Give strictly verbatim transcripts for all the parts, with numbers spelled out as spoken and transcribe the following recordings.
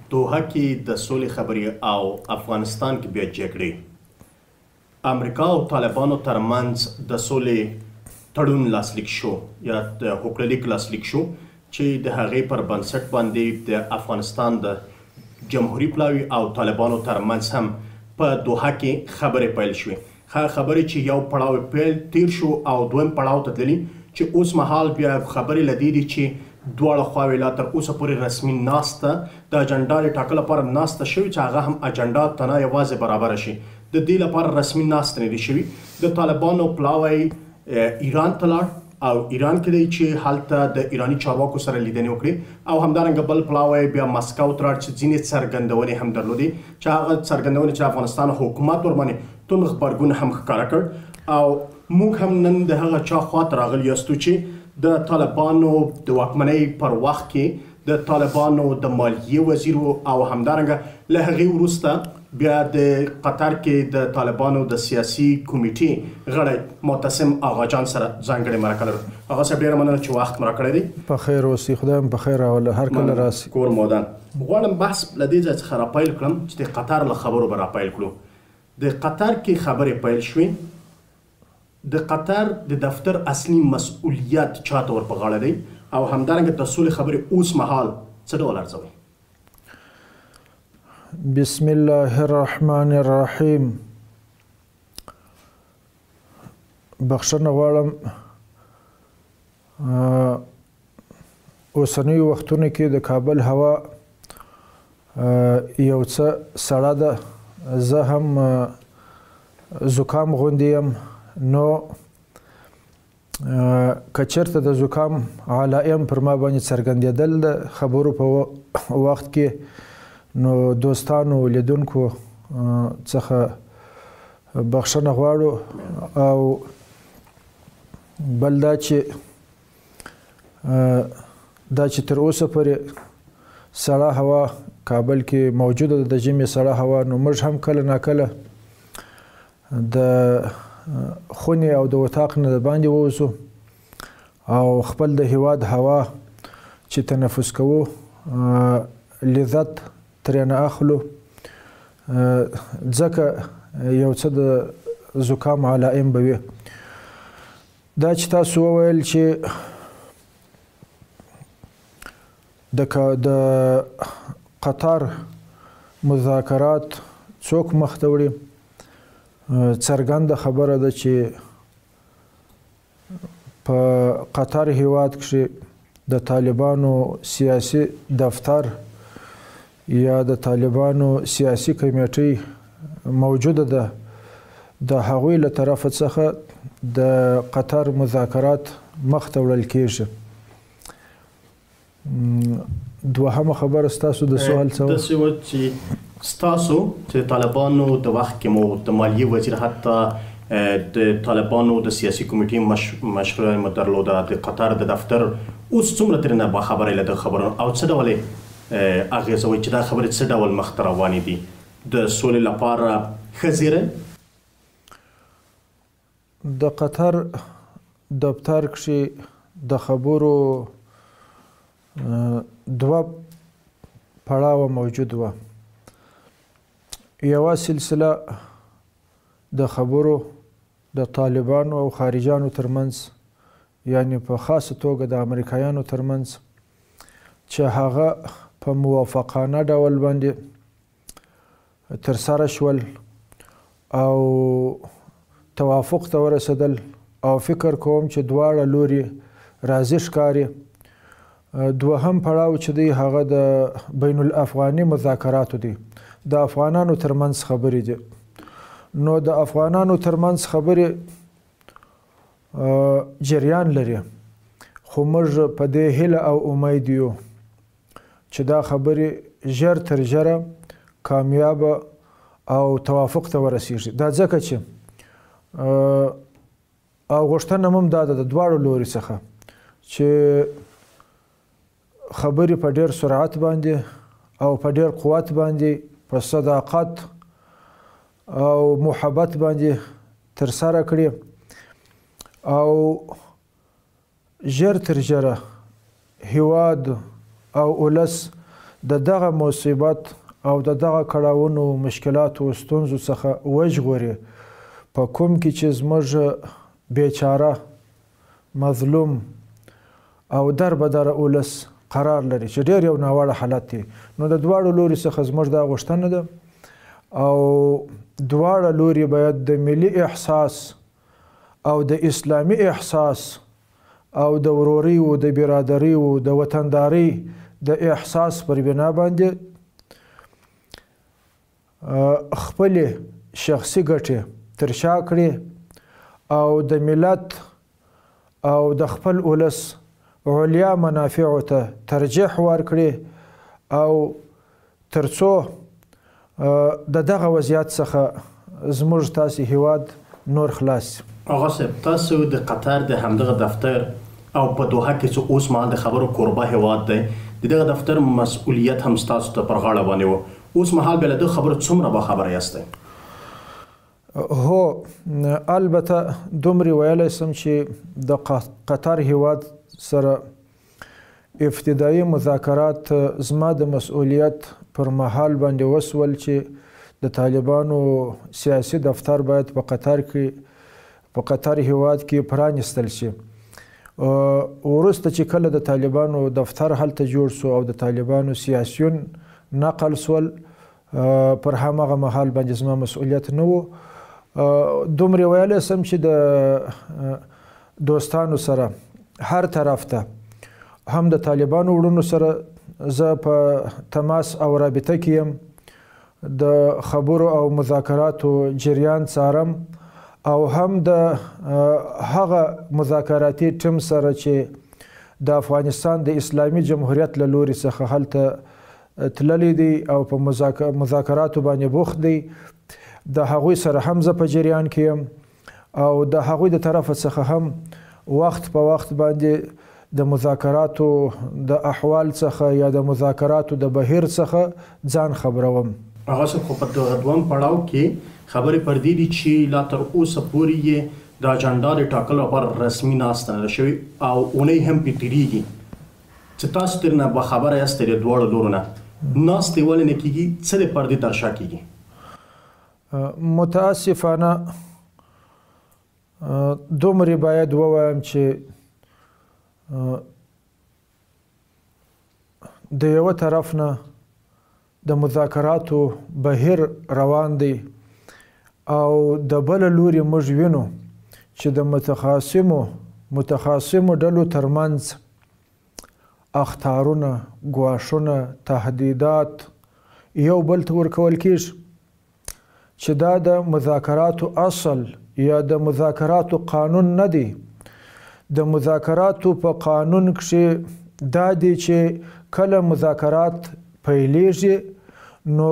دوحه کې د سولې خبرې او افغانستان کې بیا جګړې امریکا او طالبانو ترمنځ د سولې تړون لاسلیک شو یا د هوکړلیک لاسلیک شو چې د هغې پر بنسټ باندې د افغانستان د جمهوري پلاوي او طالبانو ترمنځ هم په دوحه کې خبرې پیل شوې. هغه خبرې چې یو پړاو پیل تیر شو او دویم پړاو ته تللي چې اوس مهال بیا خبرې له دې دي چې دواړه خواوې لا تر اوسه پورې رسمي ناسته د اجنډا د ټاکلو لپاره ناسته شوې چې هغه هم اجنډا ته نه یوازې برابره شي د دې لپاره رسمي ناسته نه دي شوي. د طالبانو پلاوی ایران ته لاړ او ایران کې دی چې هلته د ایراني چارواکو سره لیدنې وکړي او همدارنګه بل پلاوی بیا مسکو ته لاړ چې ځینې څرګندونې هم درلودې چې هغه څرګندونې چې افغانستان حکومت ورباندې توند غبرګون هم ښکاره کړ او موږ هم نن د هغه چا خواته راغلي یاستو چې د طالبانو د واکمنۍ پر وخت کې د طالبانو د مالیې وزیر او همدارنګه له هغې وروسته بیا د قطر کې د طالبانو د سیاسي کمیټې غړی معتصم آغا جان سره ځانګړې مرکه لرو. هغه صاحب ډېره مننه چې وخت مو راکړی دی. په خیر اوسئ، خدای مو په خیر راوله، هر کله راسي. کور مودان غواړم بحث له دې ځای څخه راپیل کړم چې د قطر له خبرو به راپیل کړو. د قطر کې خبرې پیل شوې. د قطر د دفتر اصلي مسؤلیت چاته ور په غاړه دی او همدارنګه د سولې خبرې اوس مهال څه ډول ارزوي؟ بسم الله الرحمن الرحیم. بخښنه غواړم اوسنیو وختونو کې د کابل هوا یو څه سړه ده. زه هم زکام غوندې یم، نو که چېرته د زکام علائم پر ما باندې څرګندېدل د خبرو په وخت کې، نو دوستانو لیدونکو څخه بخښنه غواړو. او بل دا چې دا چې تر اوسه پورې سړه هوا کابل کې موجوده ده، د ژمي سړه هوا، نو موږ هم کله ناکله د خونې او د وطاق نه د باندې ووځو او خپل د هیواد هوا چې تنفس کوو لذت ترېنه اخلو، ځکه یو څه د زکام علائم به وي. دا چې تاسو وویل چې د قطر مذاکرات څوک مخ ته وړي، څرګنده خبره ده چې په قطر هیواد کښې د طالبانو سیاسي دفتر یا د طالبانو سیاسي کمیټۍ موجوده ده. د هغوی له طرفه څخه د قطر مذاکرات مخ ته وړل کېږي. دوهمه خبره ستاسو د سوال څه داسې وه چې ستاسو چې طالبانو د وخت کې مو د مالیې وزیر حتی د طالبانو د سیاسي کمیټې مشره مو درلوده، د قطر د دفتر اوس څومره ترېنه باخبره له د خبرونو او څه ډول یې اغېزوي چې دا خبرې څه ډول مخته روانې دي د سولې لپاره ښه زیری؟ د قطر دفتر کښې د خبرو دوه پړاوه موجود وه. یوه سلسله د خبرو د طالبانو او خارجانو ترمنځ، یعنې په خاصه توګه د امریکایانو ترمنځ، چې هغه په موافقانه ډول باندې ترسره شول او توافق ته ورسېدل او فکر کوم چې دواړه لوري راضي ښکاري. دوهم پړاو چې دی هغه د بین الافغاني مذاکراتو دی، د افغانانو ترمنځ خبرې دي. نو د افغانانو ترمنځ خبرې جریان لري، خو موږ په دې هیله او امید یو چې دا خبرې ژر تر ژره کامیابه او توافق ته ورسیږي. دا ځکه چې او غوښتنه هم دا ده د دواړو لوري څخه چې خبرې په ډېر سرعت باندې او په ډېر قوت باندې په صداقت او محبت باندې ترسره کړي او ژر تر ژره هیواد او ولس د دغه مصیبت او د دغه کړاوونو مشکلاتو ستونزو څخه وژغوري په کوم کې چې زموږ بیچاره مظلوم او در بدره اولس قرار لري چې ډېر یو ناوړه حالت دی. نو د دواړو لوري څخه زموږ دا غوښتنه ده او دواړه لوري باید د ملي احساس او د اسلامي احساس او د وروري او د برادري او د وطنداري د احساس پر بنا باندې خپل شخصي ګټې تر شا کړي او د ملت او د خپل ولس علیا منافعو ته ترجیح ورکړي او ترڅو د دغه وضعیت څخه زموږ تاسې هیواد نور خلاص. آقا صاحب تاسو د قطر د همدغه دفتر او په دوحه کې چې اوس مهال د خبرو کوربه هیواد دی د دغه دفتر مسؤلیت هم ستاسو ته پر غاړه باندې و. اوس مهال بیا له دغه خبرو څومره باخبره یاستئ؟ هو البته دومره ویلی سم چې د قطر هیواد سره ابتدایي مذاکرات زما د مسؤلیت پر مهال باندې وسول چې د طالبانو سیاسي دفتر باید په قطر کې په قطر هیواد کې پرانیستل شي. وروسته چې کله د طالبانو دفتر هلته جوړ سو او د طالبانو سیاسیون نقل سول پر هماغه مهال باندې زما مسؤلیت نه و. دومره ویلی سم چې د دوستانو سره هر طرف ته هم د طالبانو وروڼو سره زه په تماس او رابطه کې یم، د خبرو او مذاکراتو جریان څارم او هم د هغه مذاکراتي ټیم سره چې د افغانستان د اسلامي جمهوریت له لوري څخه هلته تللی دی او په مذاکراتو باندې بوخت دی، د هغوی سره هم زه په جریان کې یم او د هغوی د طرفه څخه هم وخت په وخت باندې د مذاکراتو د احوال څخه یا د مذاکراتو د بهیر څخه ځان خبروم. هغه څه خو په دغه دویم پړاو کې خبرې پر دې دي چې لا تر اوسه پورې یې د اجنډا د ټاکلو لپاره رسمي ناسته نه ده شوې او اونۍ هم پرې تېرېږي چې تاسو ترې نه باخبره یاست د دواړو لورو نه. ناستې ولې نه کېږي؟ څه د پردې تر شا کېږي؟ متاسفانه دومره باید ووایم چې د یوه طرف نه د مذاکراتو بهیر روان دی او د بله لوري موږ وینو چې د متخاصمو متخاصمو ډلو ترمنځ اخطارونه، ګواښونه، تهدیدات یو بل ته ورکول کېږي چې دا د مذاکراتو اصل یا د مذاکراتو قانون نه دی. د مذاکراتو په قانون کښې دا دی چې کله مذاکرات پیلیږي نو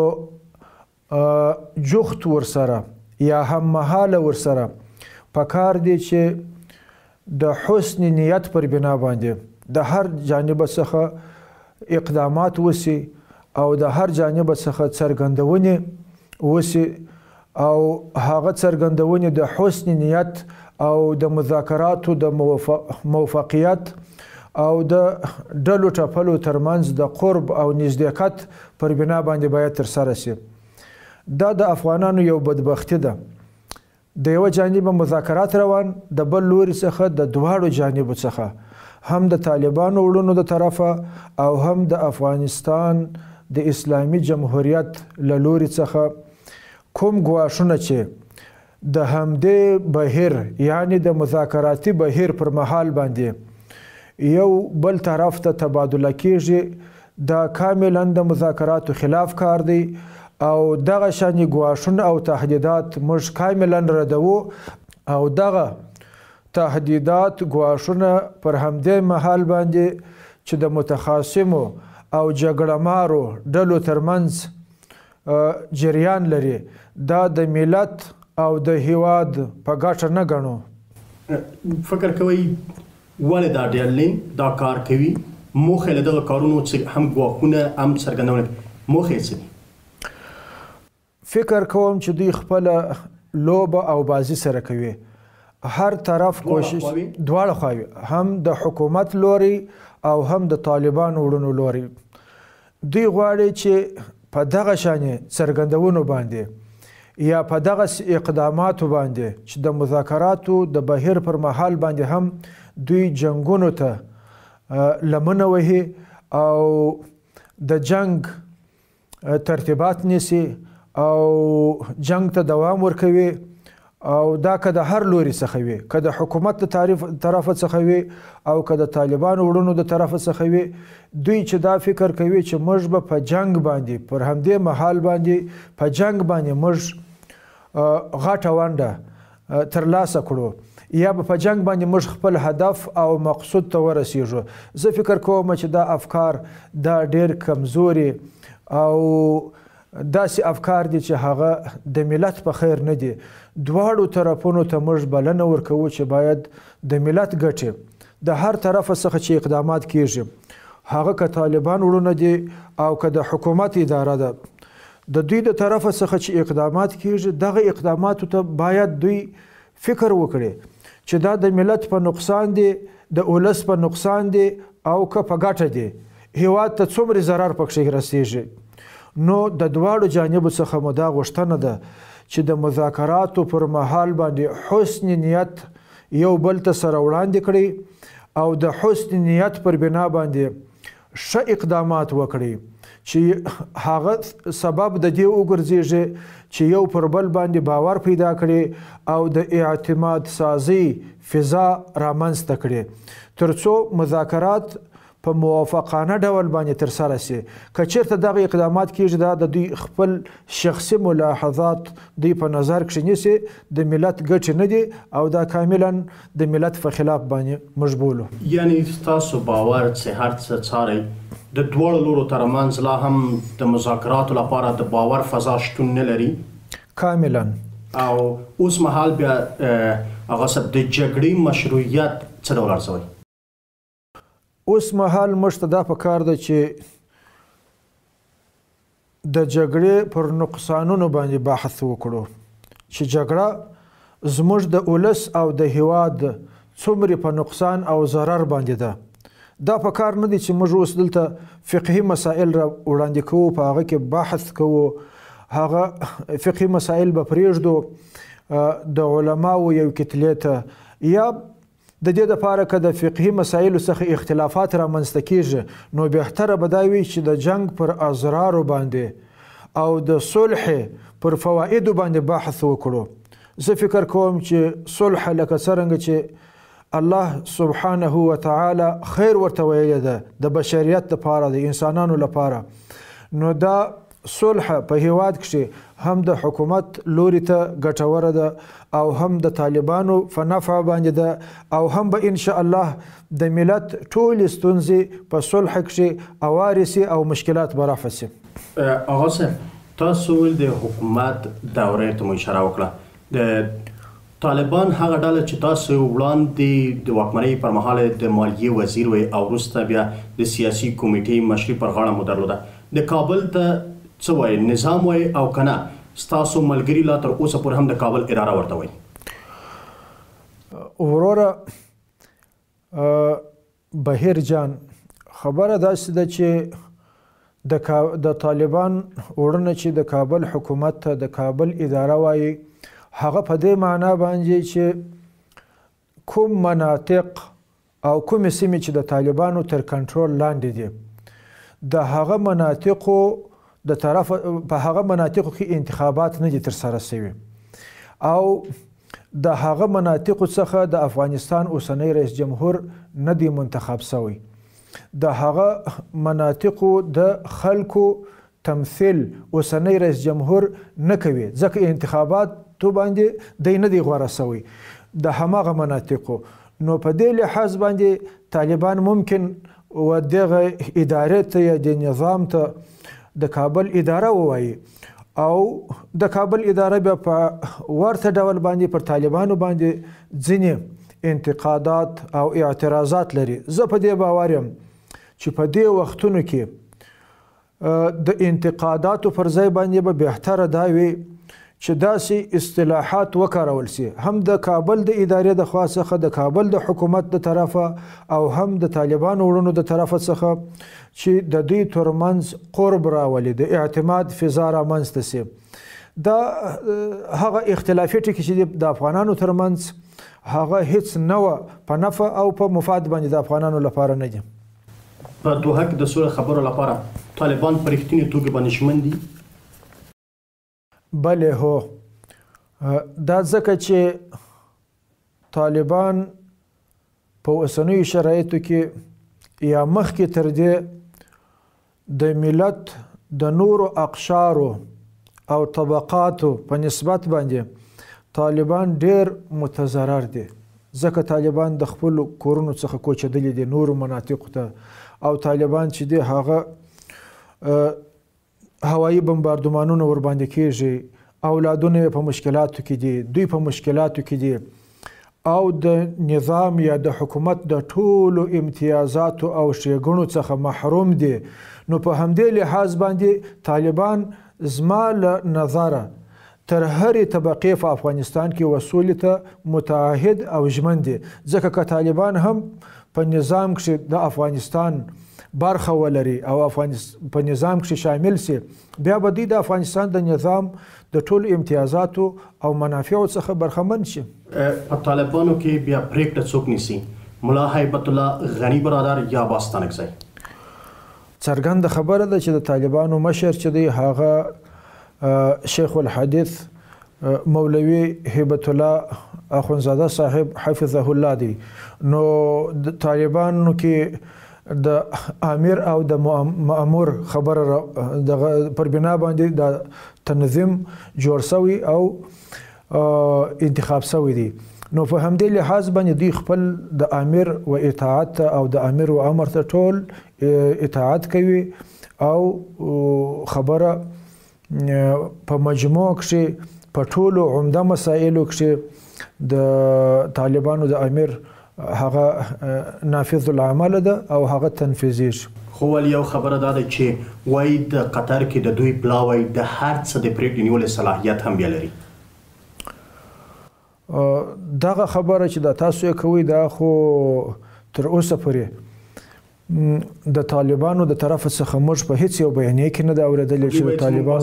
جخت ورسره یا هم مهاله ورسره پکار دی چې د حسن نیت پر بنا باندې د هر جانب څخه اقدامات وسی او د هر جانب څخه څرګندونې وسی او هغه څرګندونې د حسن نیت او د مذاکراتو د موفقیت او د ډلو ټپلو ترمنځ د قرب او نزدېکت پر بنا باندې باید ترسره شي. دا د افغانانو یو بدبختي ده، د یوه جانبه مذاکرات روان، د بل لوري څخه د دواړو جانبو څخه هم د طالبانو وړونو د طرفه او هم د افغانستان د اسلامي جمهوریت له لوري څخه کوم ګواښونه چې د همدې بهیر یعنی د مذاکراتي بهیر پر مهال باندې یو بل طرف ته تبادله کېږي، دا کاملا د مذاکراتو خلاف کار دی او دغه شانې ګواښونه او تهدیدات موږ کاملا ردوو او دغه تهدیدات ګواښونه پر همدې مهال باندې چې د متخاصمو او جګړه مارو ډلو ترمنځ جریان لري، دا د ملت او د هیواد په ګټه نه ګڼو. فکر کوئ ولې دا ډلې دا کار کوي؟ موخه له دغه کارونو چې هم ګواښونه هم څرګندونه موخه څه دي؟ فکر کوم چې دوی خپله لوبه او بازی سره کوي، هر طرف کوشش دواړه خواوې، هم د حکومت لوري او هم د طالبانو وړونو لوري. دوی غواړي چې په دغه شانې څرګندونو باندې یا په دغه اقداماتو باندې چې د مذاکراتو د بهیر پر مهال باندې هم دوی جنګونو ته لمنه وهي او د جنگ ترتیبات نیسي او جنگ ته دوام ورکوي او دا که د هر لوري څخه وي، که د حکومت د طرفه څخه وي او که د طالبانو وړونو د طرفه څخه وي، دوی چې دا فکر کوي چې موږ به په جنگ باندې پر همدې مهال باندې په جنگ باندې موږ غټه ونډه ترلاسه کړو یا به په جنگ باندې موږ خپل هدف او مقصود ته ورسیږو. زه فکر کوم چې دا افکار دا ډېر کمزوري او داسې افکار دي چې هغه د ملت په خیر نه دي. دواړو طرفونو ته موږ بلنه ورکوو چې باید د ملت ګټې د هر طرفه څخه چې اقدامات کیږي، هغه که طالبان وړونه دي او که د حکومت اداره ده، د دوی د طرفه څخه چې اقدامات کیږي دغه اقداماتو ته باید دوی فکر وکړي چې دا د ملت په نقصان دی، د ولس په نقصان دی او که په ګټه دی، هیواد ته څومره ضرر پکښې رسیږي. نو د دواړو جانبو څخه مو دا غوښتنه ده چې د مذاکراتو پر مهال باندې حسن نیت یو بل ته سره وړاندې کړي او د حسن نیت پر بنا باندې ښه اقدامات وکړي چې هغه سبب د دې وګرځېږي چې یو پر بل باندې باور پیدا کړي او د اعتماد سازي فضا رامنځته کړي تر څو مذاکرات په موافقانه ډول باندې ترسره سي. که چېرته دغه اقدامات کېږي دا د دوی خپل شخصي ملاحظات دوی په نظر کښې نیسي، د ملت ګټې نه دي او دا کاملا د ملت په خلاف باندې موږ بولو. یعنې ستاسو باور چې هر څه څارئ د دواړو لورو ترمنځ لا هم د مذاکراتو لپاره د باور فضا شتون نه لري؟ کاملا. او اوس مهال بیا هغه صاحب د جګړې مشروعیت څه ډول ارزوئ؟ اوس مهال موږ ته دا پکار ده چې د جګړې پر نقصانونو باندې بحث وکړو چې جګړه زموږ د ولس او د هیواد څومره په نقصان او ضرر باندې ده. دا پکار نه دی چې موږ اوس دلته فقهي مسائل را وړاندې کوو، په هغه کې بحث کوو، هغه فقهي مسائل به پرېږدو د علماو یو کتلې ته، یا د دې دپاره که د فقهي مسایلو څخه اختلافات رامنځته کېږي نو بهتره به دا وي چې د جنگ پر اضرارو باندې او د صلح پر فوایدو باندې بحث وکړو. زه فکر کوم چې صلح لکه څرنګه چې الله سبحانه وتعالی خیر ورته ویلی ده د بشریت لپاره د انسانانو لپاره، نو دا صلح په هیواد کښې هم د حکومت لوري ته ګټوره ده او هم د طالبانو په نفع باندې ده او هم به انشاء الله د ملت ټولې ستونزې په صلح کښې اوارې سي او مشکلات به رفع سي. آغا صاحب تاسو ویل د حکومت دورې ته مو اشاره وکړه، د طالبان هغه ډله چې تاسو وړاندې د واکمنۍ پر مهال د مالیې وزیر وی او وروسته بیا د سیاسي کمیټې مشري پر غاړه مو درلوده، د کابل ته څه وایي، نظام وایي او که نه ستاسو ملګري لا تر اوسه پورې هم د کابل اداره ورته وایي؟ وروره بهیر جان، خبره داسې ده چې د طالبان وړونه چې د کابل حکومت ته د کابل اداره وایي، هغه په دې معنا باندې چې کوم مناطق او کومې سیمې چې د طالبانو تر کنټرول لاندې دي د هغه مناطقو د طرف په هغه مناطقو کې انتخابات نه دي ترسره شوي او د هغه مناطقو څخه د افغانستان اوسنی رئیس جمهور نه دی منتخب شوی. د هغه مناطقو د خلکو تمثیل اوسنی رئیس جمهور نه کوي ځکه انتخاباتو باندې دی نه دی غوره شوی د هماغه مناطقو. نو په دې لحاظ باندې طالبان ممکن و دغه ادارې ته یا د نظام ته د کابل اداره ووایي او د کابل اداره بیا په ورته ډول باندې پر طالبانو باندې ځینې انتقادات او اعتراضات لري. زه په دې باور یم چې په دې وختونو کې د انتقاداتو پر ځای باندې به بهتره دا وي چې داسې اصطلاحات وکارول سي، هم د کابل د ادارې د خوا څخه، د کابل د حکومت د طرفه او هم د طالبانو وروڼو د طرفه څخه، چې د دوی ترمنځ قرب راولي، د اعتماد فضا رامنځته سي. دا هغه اختلافي ټکي چې د افغانانو ترمنځ هغه هیڅ نه وه په نفع او په مفاد باندې د افغانانو لپاره نه دي. په دوحه کې د سولې خبرو لپاره طالبان په رښتینې توګه باندې ژمن دي؟ بلې هو، دا ځکه چې طالبان په اوسنیو شرایطو کې یا مخکې تر دې د ملت د نورو اقشارو او طبقاتو په نسبت باندې طالبان ډېر متضرر دي، ځکه طالبان د خپلو کورونو څخه کوچېدلي دي نورو مناطقو ته، او طالبان چې دی هغه هوایي بمباردمانونه ورباندې کېږي، اولادونه یې په مشکلاتو کې دي، دوی په مشکلاتو کې دي، او د نظام یا د حکومت د ټولو امتیازاتو او ښېګڼو څخه محروم دي. نو په همدې لحاظ باندې طالبان زما له نظره تر هرې طبقې په افغانستان کې وسولې ته متعهد او ژمن دي، ځکه که طالبان هم په نظام کښې د افغانستان برخه ولري او په نظام کښې شامل سي، بیا به دوی د افغانستان د نظام د ټولو امتیازاتو او منافعو څخه برخمن شي. په طالبانو کې بیا پرېکړه څوک نیسي؟ ملا هیبت الله غني برادر یا عباس ستانکزی؟ څرګنده خبره ده چې د طالبانو مشر چې دی هغه شیخ الحدیث مولوي هیبت الله اخونزاده صاحب حفظه الله دی. نو د طالبانو کې د امیر او د مأمور خبره پر بنا باندې د تنظیم جوړ سوی او انتخاب سوی دی. نو په همدې لحاظ باندې دوی خپل د امیر و اطاعت او د امیر و امر ته ټول اطاعت کوي او خبره په مجموع کښې په ټولو عمده مسایلو کښې د طالبانو د امیر هغه نافذ العمل ده او هغه تنفیذیږي. خو ولې یو خبره دا ده چې وایي د قطر کې د دوی پلاوی د هر څه د پرېکړې نیولې صلاحیت هم بیا لري. دغه خبره چې دا تاسو یې کوئ دا خو تر اوسه پورې د طالبانو د طرفه څخه موږ په هیڅ یو بیانیه کې نه ده اورېدلې چې د طالبانو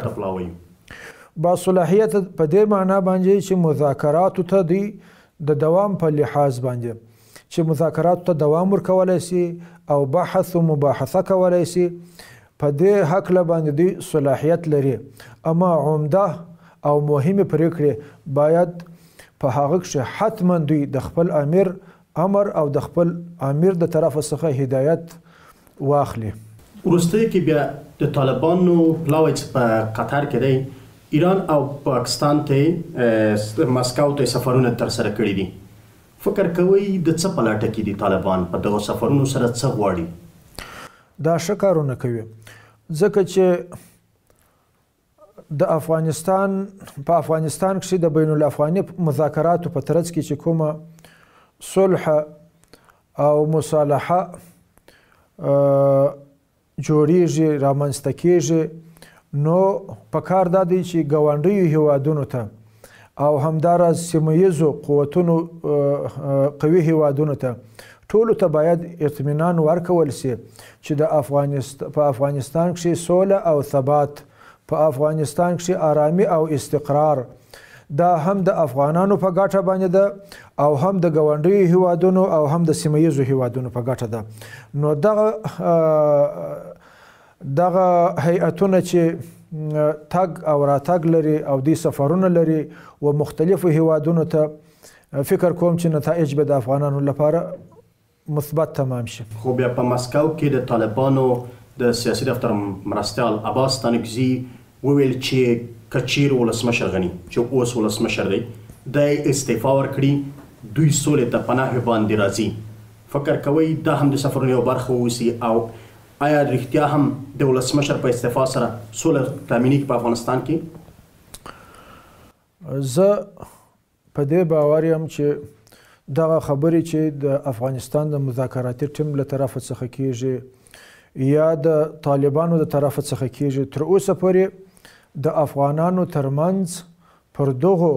باصلاحیت په دې معنا باندې چې مذاکراتو ته دوی د دوام په لحاظ باندې چې مذاکراتو ته دوام ورکولی سي او بحث و مباحثه کولی سي، په دې هکله باندې دوی صلاحیت لري. اما عمده او مهمې پرېکړې باید په هغه کښې حتما دوی د خپل امیر امر او د خپل امیر د طرفه څخه هدایت واخلي. وروستیو کې بیا د طالبانو پلاوی چې په قطر کې دی، ایران او پاکستان ته مسکو ته سفرونه ترسره کړي دي. فکر کوئ د څه په لټه کې دي طالبان؟ په دغو سفرونو سره څه غواړي؟ دا ښه کارونه کوي، ځکه چې د افغانستان په افغانستان کښې د بین الافغاني مذاکراتو په ترڅ کې چې کومه صلح او مصالحه جوړیږي رامنځته کیږي، نو پکار دا دی چې ګاونډیو هیوادونو ته او همداراز سیمه ییزو قوتونو قوي هیوادونو ته ټولو ته باید اطمینان ورکول سي چې د افغانستان په افغانستان کښې سوله او ثبات، په افغانستان کښې آرامي او استقرار، دا هم د افغانانو په ګټه باندې ده او هم د ګاونډیو هیوادونو او هم د سیمه ییزو هیوادونو په ګټه ده. نو دغه دغه هیئتونه چې تګ او راتګ لري او دوی سفرونه لري و مختلفو هیوادونو ته، فکر کوم چې نتایج به د افغانانو لپاره مثبت تمام شي. خو بیا په مسکو کې د طالبانو د سیاسي دفتر مرستیال عباس ستانکزي وویل چې که چیر ولسمشر غني چې اوس ولسمشر دی دی استعفا ورکړي، دوی سولې ته پناه باندې راځي. فکر کوئ دا هم د سفرونو یو برخه واوسي؟ او آیا رښتیا هم د ولسمشر په استعفا سره سوله تامینېږي په افغانستان کې؟ زه په دې باور یم چې دغه خبرې چې د افغانستان د مذاکراتي ټیم له طرفه څخه کیږي یا د طالبانو د طرفه څخه کیږي، تر اوسه پورې د افغانانو ترمنځ پر دغو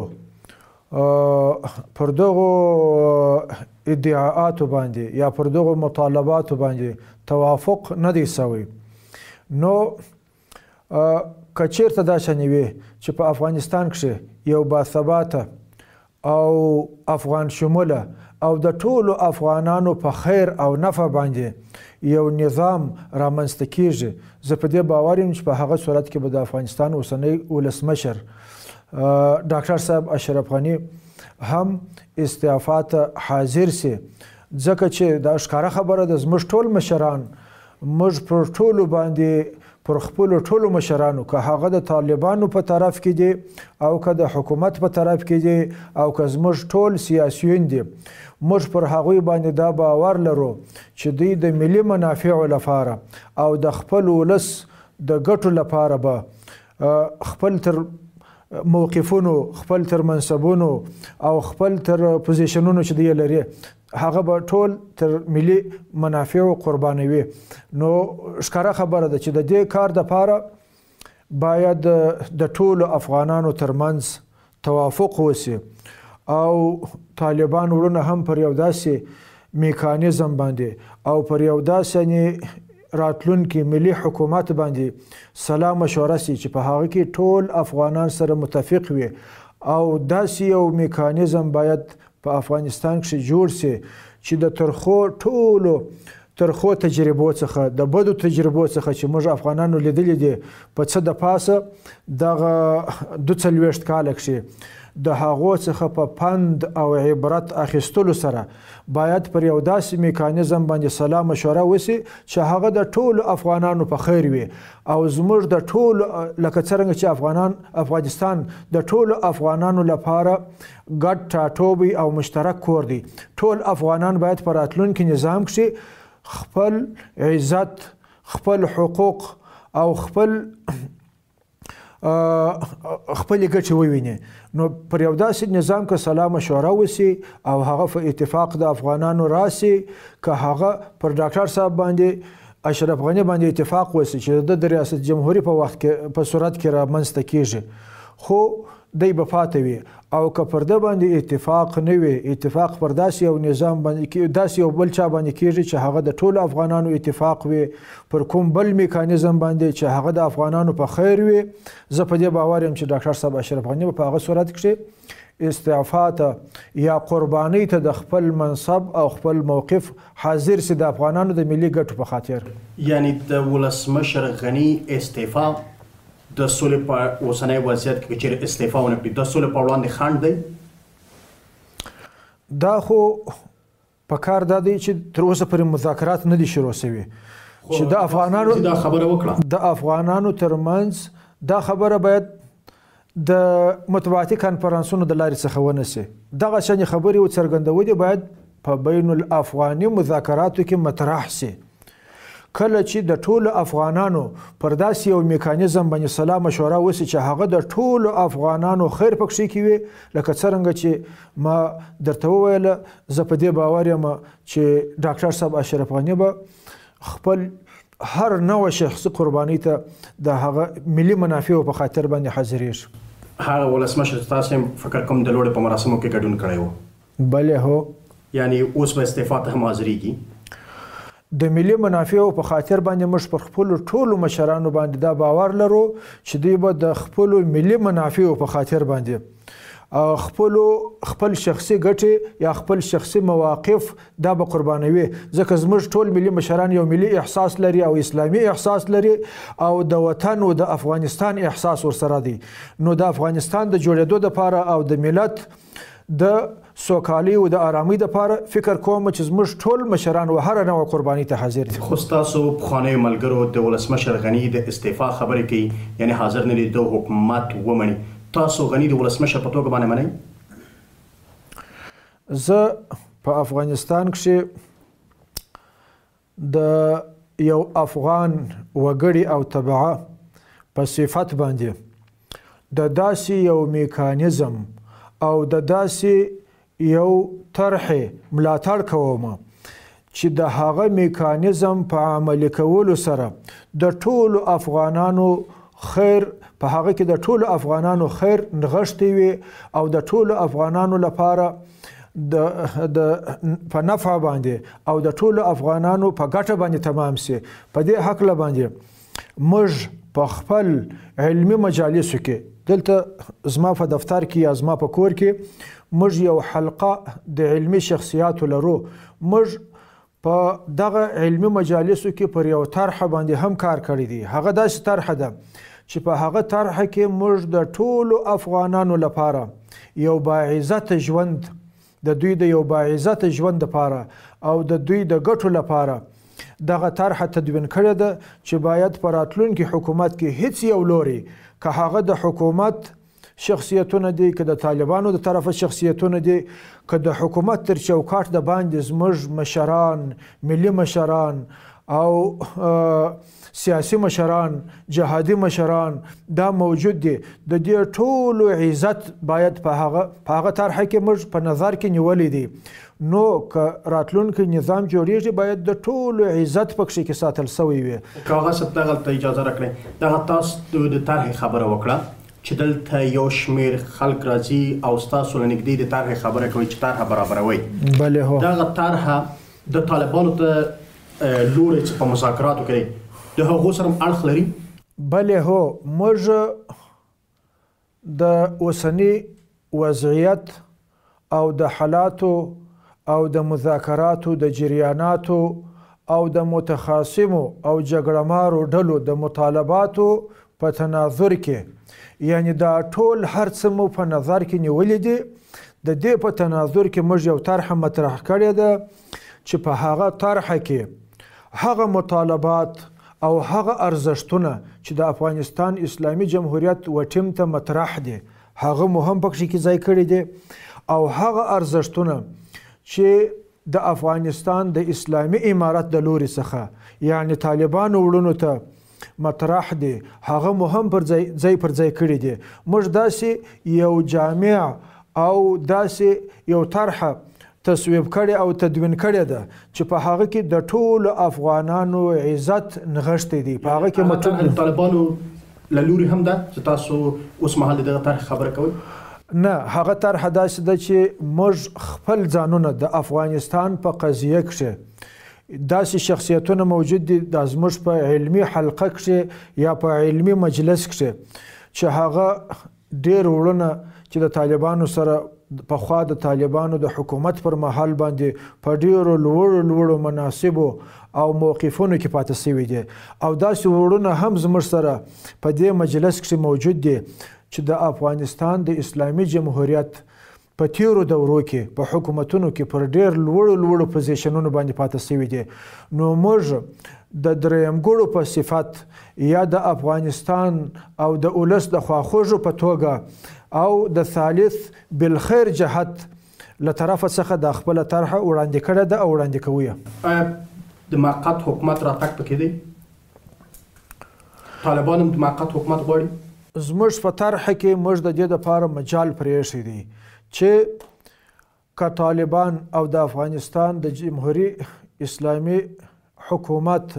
پر دغو ادعاءاتو باندې یا پر دغو مطالباتو باندې توافق نه دی سوی. نو که چېرته دا شانې وي چې په افغانستان کښې یو باثباته او افغان شموله او د ټولو افغانانو په خیر او نفع باندې یو نظام رامنځته کیږي، زه په دې باور یم چې په هغه صورت کې به د افغانستان اوسنی ولسمشر ډاکټر صاحب اشرف غني هم استعفا ته حاضر سي، ځکه چې دا ښکاره خبره ده زموږ ټول مشران موږ پر ټولو باندې پر خپلو ټولو مشرانو که هغه د طالبانو په طرف کې دي او که د حکومت په طرف کې دي او که زموږ ټول سیاسیون دي، موږ پر هغوی باندې دا باور لرو چې دوی د ملي منافعو لپاره او د خپل ولس د ګټو لپاره به خپل تر موقفونو، خپل تر منصبونو او خپل تر پوزیشنونو چې دوی لري هغه به ټول تر ملي منافعو قربانوي. نو ښکاره خبره ده چې د دې کار دپاره باید د ټولو افغانانو ترمنځ توافق وسي او طالبان ورونه هم پر یو داسې میکانیزم باندې او پر یو داسې راتلونکي ملي حکومت باندې سلا مشوره سي چې په هغه کې ټول افغانان سره متفق وي او داسې یو میکانیزم باید په افغانستان کې جوړ سي چې د ترخو ټولو ترخو تجربو څخه د بدو تجربو څخه چې موږ افغانانو لیدلې دي په څه د پاسه دغه دوه څلوېښت کاله کښې د هغو څخه په پند او عبرت اخیستلو سره باید پر یو داسې میکانیزم باندې سلا مشوره وسي چې هغه د ټولو افغانانو په خیر وي او زموږ د ټولو لکه څرنګه چې افغانان افغانستان د ټولو افغانانو لپاره ګډ ټاټوبی او مشترک کور دی. ټول افغانان باید په راتلونکي نظام کښې خپل عزت، خپل حقوق او خپل خپلې ګټې وویني. نو پر یو داسې نظام که سلا مشوره وسي او هغه په اتفاق د افغانانو راسي، که هغه پر ډاکټر صاحب باندې اشرف غني باندې اتفاق وسي چې د د ریاست جمهوري په وخت کې په صورت کې رامنځته کیږي، خو دی به پاتې وي او که پر ده باندې اتفاق نه وي، اتفاق پر داسې یو نظام باندې داسې یو بل چا باندې کیږي چې هغه د ټولو افغانانو اتفاق وي، پر کوم بل میکانیزم باندې چې هغه د افغانانو په خیر وي، زه په دې باور یم چې ډاکټر صاحب اشرف غني به په هغه صورت کښې استعفا ته یا قربانۍ ته د خپل منصب او خپل موقف حاضر سي د افغانانو د ملي ګټو په خاطر. یعنی د ولسمشر غني استعفا د سولې په اوسنی وضعیت کې چې استعفا ونه کړي د سولې په وړاندې خنډ دی؟ دا خو په کار دا دی چې تر اوسه پورې مذاکرات نه دي شروع سوي چې د افغانانو دا خبره وکړه د افغانانو ترمنځ دا خبره باید د مطبوعاتي کنفرانسونو د لارې څخه ونسي. دغه شانې خبرې او څرګندونې باید په بین الافغاني مذاکراتو کې مطرح سي. کله چې د ټولو افغانانو پر داسې یو میکانیزم باندې سلا مشوره وسي چې هغه د ټولو افغانانو خیر پکښې کې وي، لکه څرنګه چې ما درته وویله، زه په دې باور یم چې ډاکټر صاحب اشرف غني به خپل هر نوع شخصي قربانۍ ته د هغه ملي منافعو په خاطر باندې حاضرېږي. هغه ولسمشر تاسو هم فکر کوم د لوړې په مراسمو کې ګډون کړی و؟ بلې هو. یعنی اوس به استعفا ته هم حاضرېږي؟ د ملي منافعو په خاطر باندې موږ پر خپلو ټولو مشرانو باندې دا باور لرو چې دوی به د خپلو ملي منافعو په خاطر باندې خپلو خپل شخصي ګټې یا خپل شخصي مواقف دا به قربانوي، ځکه زموږ ټول ملي مشران یو ملي احساس لري او اسلامي احساس لري او د وطن او د افغانستان احساس ورسره دی. نو د افغانستان د جوړېدو دپاره او د ملت د سوکالۍ او د آرامۍ دپاره فکر کوم چې زموږ ټول مشران و هر نوع قربانۍ ته حاضر دي. خو ستاسو پخوانیو ملګرو د ولسمشر غني د استعفا خبرې کوي، یعنی حاضر نه دي د حکومت ومني. تاسو غني د ولسمشر په توګه باندې منئ؟ زه په افغانستان کښې د یو افغان وګړي او تبعه په صفت باندې د داسې یو میکانیزم او د داسې یو طرحې ملاتړ کوم چې د هغه میکانیزم په عملي کولو سره د ټولو افغانانو خیر په هغه کې د ټولو افغانانو خیر نغښتی وي او د ټولو افغانانو لپاره د په نفع باندې او د ټولو افغانانو په ګټه باندې تمام سي. په دې هکله باندې موږ په خپل علمي مجالسو کې دلته زما په دفتر کې یا زما په کور کې موږ یو حلقه د علمي شخصیاتو لرو. موږ په دغه علمي مجالسو کې پر یو طرحه باندې هم کار کړی دی. هغه داسې طرحه ده چې په هغه طرحه کې موږ د ټولو افغانانو لپاره یو باعزت ژوند د دوی د یو باعزت ژوند لپاره او د دوی د ګټو لپاره دغه طرحه تدوین کړې ده چې باید په راتلونکي حکومت کې هیڅ یو لوري که هغه د حکومت شخصیتونه دي که د طالبانو د طرفه شخصیتونه دي که د حکومت تر چوکاټ د باندې زموږ مشران ملي مشران او سیاسي مشران جهادي مشران دا موجود دي د دې ټولو عزت باید په هغه په هغه طرحه کې موږ په نظر کې نیولې دي. نو که راتلونکی نظام جوړیږي باید د ټولو عزت پکښې کې ساتل سوی وي. کاغه صاحب دغلته اجازه راکړئ دغه تاسو د طرحې خبره وکړه چې دلته یو شمیر خلک راځي او ستاسو له نږدې د طرحې خبره کوي چې طرحه برابروئ. بلې هو دغه طرحه د طالبانو ته لوري چې په مذاکراتو کې د هغو سره هم اړخ لري؟ بلې هو موږ د اوسني وضعیت او د حالاتو او د مذاکراتو د جریاناتو او د متخاصمو او جګړهمارو ډلو د مطالباتو په تناظر کې یعنی دا ټول هر څه مو په نظر کې نیولي دي. د دې په تناظر کې موږ یو طرحه مطرح کړې ده چې په هغه طرحه کې هغه مطالبات او هغه ارزښتونه چې د افغانستان اسلامي جمهوریت و ټیم ته مطرح دي هغه مو هم پکښې کې ځای کړي دي او هغه ارزښتونه چې د افغانستان د اسلامي امارت د لوري څخه یعنی طالبانو وړونو ته مطرح دي هغه مو هم پر ځای پر ځای کړي دي. موږ داسې یو جامع او داسې یو طرحه تصویب کړې او تدوین کړې ده چې په هغه کې د ټولو افغانانو عزت نغښتی دی. په هغه کې مطلب طالبانو له لوري هم ده چې تاسو اوس مهال دغه طرح خبره کوئ؟ نه هغه طرحه داسې ده چې موږ خپل ځانونه د افغانستان په قضیه کښې داسې شخصیتونه موجود دي دا زموږ په علمي حلقه کښې یا په علمي مجلس کښې چې هغه ډېر وړونه چې د طالبانو سره پخوا د طالبانو د حکومت پر مهال باندې په ډېرو لوړو لوړو مناصبو او موقفونو کې پاتې سوي دي او داسې وړونه هم زموږ سره په دې مجلس کښې موجود دي چې د افغانستان د اسلامي جمهوریت په تیرو دورو کې په حکومتونو کې پر ډېر لوړو لوړو پوزیشنونو باندې پاتې سوي دي. نو موږ د درېیمګړو په صفت یا د افغانستان او د ولس د خواخوږو په توګه او د ثالث بالخیر جهت له طرفه څخه د خپله طرحه وړاندې کړې ده او وړاندې کوو یې. آیا د موقت حکومت راتګ پکې دی؟ طالبان هم د موقت حکومت غواړي؟ زموږ په طرحه کې موږ د دې دپاره مجال پرېښی دی چې که طالبان او د افغانستان د جمهوري اسلامي حکومت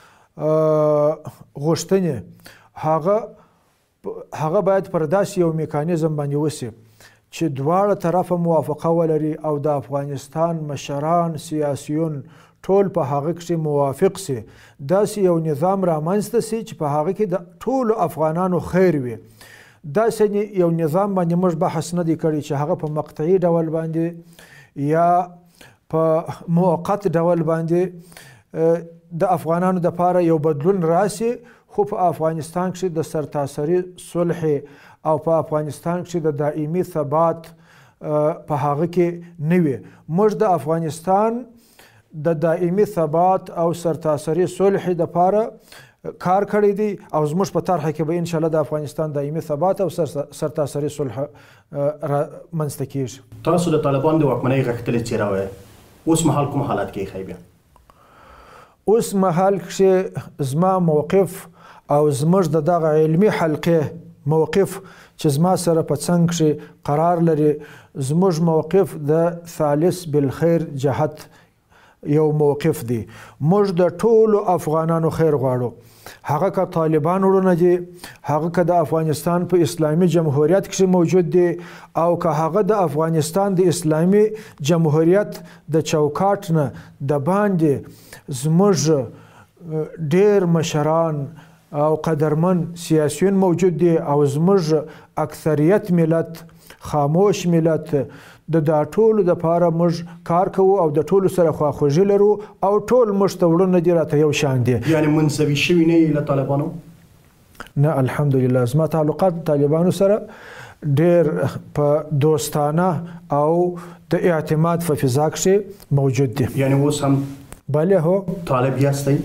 غوښتنې هغه هغه باید پر داسې یو میکانیزم باندې وسي چې دواړه طرفه موافقه ولري او د افغانستان مشران سیاسیون ټول په هغه کې موافق سي. داسې یو نظام رامنځته سي چې په هغه کې د ټولو افغانانو خیر وي. داسې یو نظام باندې موږ بحث نه دی کړی چې هغه په مقطعي ډول باندې یا په موقت ډول باندې د افغانانو دپاره یو بدلون راسي خو په افغانستان کې د سرتاسري صلح او په افغانستان کې د دائمي ثبات په هغه کې نه وي. موږ د افغانستان د دائمي ثبات او سرتاسري صلح دپاره کار کړی دی او زموږ په طرحه کې به انشاءالله د افغانستان دائمي ثبات او سرتاسري صلح منځته کیږي. تاسو د طالبانو د واکمنۍ غښتلې څېره وایئ، اوس مهال کوم حالات کې ایښی بیا؟ اوس مهال کې زما موقف او زموږ د دغه علمي حلقې موقف چې زما سره په څنګ کې قرار لري، زموږ موقف د ثالث بالخیر جهت یو موقف دی. موږ د ټولو افغانانو خیر غواړو، هغه که طالبان ورونه دي، هغه که د افغانستان په اسلامي جمهوریت کې موجود دي، او که هغه د افغانستان د اسلامي جمهوریت د چوکاټ نه د باندې زموږ ډیر مشران او قدرمن سیاسیون موجود دي، او زموږ اکثریت ملت خاموش ملت د دا ټولو دپاره موږ کار کوو او د ټولو سره خواخوږي لرو او ټول موږ ته وړونه دي راته یو شان دي. یعنې منزوي شوي نه یې له طالبانو؟ نه الحمدلله زما تعلقات طالبانو سره ډېر په دوستانه او د اعتماد په فضا کښې موجود دي. یعنې اوس هم بله هو طالب یاستئ؟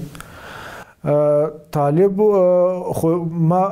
طالب خو ما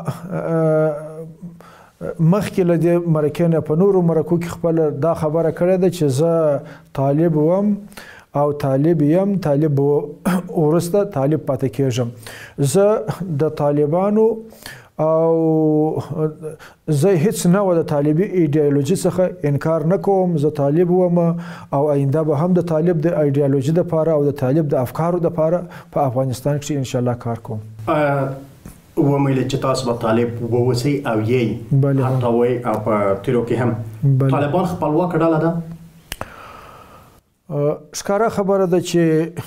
مخکې له دې مرکې نه په نورو مرکو کې خپله دا خبره کړې ده چې زه طالب وم او طالب یم، طالب وروسته طالب پاتې کېږم. زه د طالبانو او زه هیڅ نوع د طالبي ایډیالوژي څخه انکار نه کوم. زه طالب وم او آینده به هم د طالب د ایډیالوژي دپاره او د طالب د افکارو دپاره په افغانستان کې انشاءالله کار کوم. ومویل چې تاسو به طالب ووسئ او یې حتی وی او په تیرو کې هم طالبان خپلواکه ډله ده؟ ښکاره خبره ده چې